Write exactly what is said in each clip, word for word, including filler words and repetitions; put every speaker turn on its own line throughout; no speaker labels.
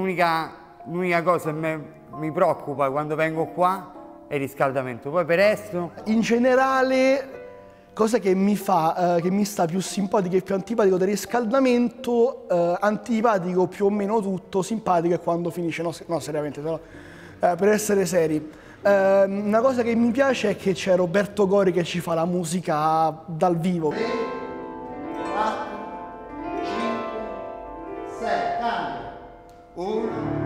l'unica l'unica cosa che me, mi preoccupa quando vengo qua è il riscaldamento. Poi per resto...
In generale, cosa che mi fa, eh, che mi sta più simpatico e più antipatico del riscaldamento, eh, antipatico più o meno tutto, simpatico è quando finisce, no, no seriamente, no, eh, per essere seri. Eh, una cosa che mi piace è che c'è Roberto Gori che ci fa la musica dal vivo. tre, quattro, cinque, sei, cambia. uno,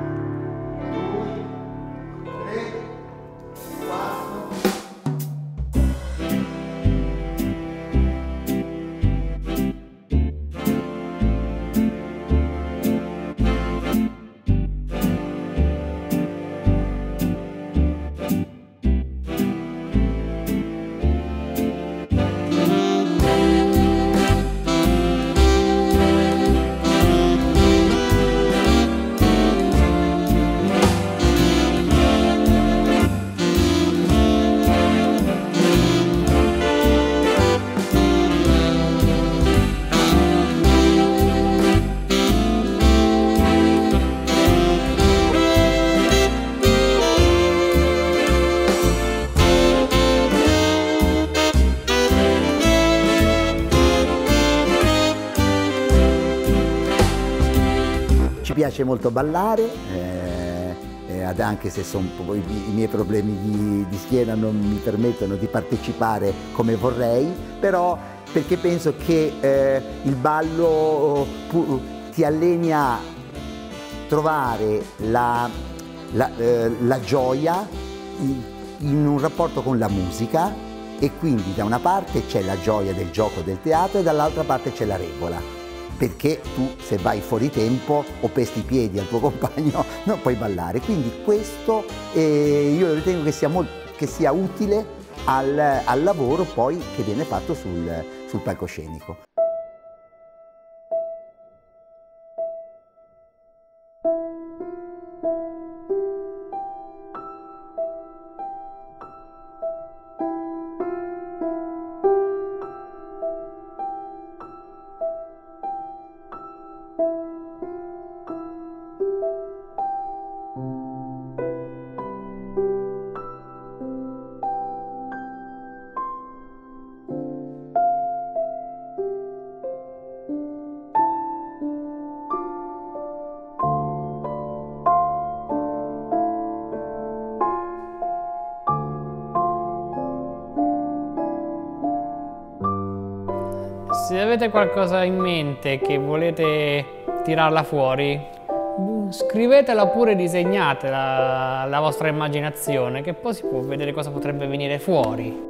Ci piace molto ballare, eh, eh, anche se son, i, i miei problemi di, di schiena non mi permettono di partecipare come vorrei, però perché penso che eh, il ballo pu, ti alleni a trovare la, la, eh, la gioia in, in un rapporto con la musica, e quindi da una parte c'è la gioia del gioco del teatro e dall'altra parte c'è la regola. Perché tu, se vai fuori tempo o pesti i piedi al tuo compagno, non puoi ballare. Quindi questo eh, io ritengo che sia, molto, che sia utile al, al lavoro poi che viene fatto sul, sul palcoscenico.
Se avete qualcosa in mente che volete tirarla fuori, scrivetela oppure disegnate la, la vostra immaginazione, che poi si può vedere cosa potrebbe venire fuori.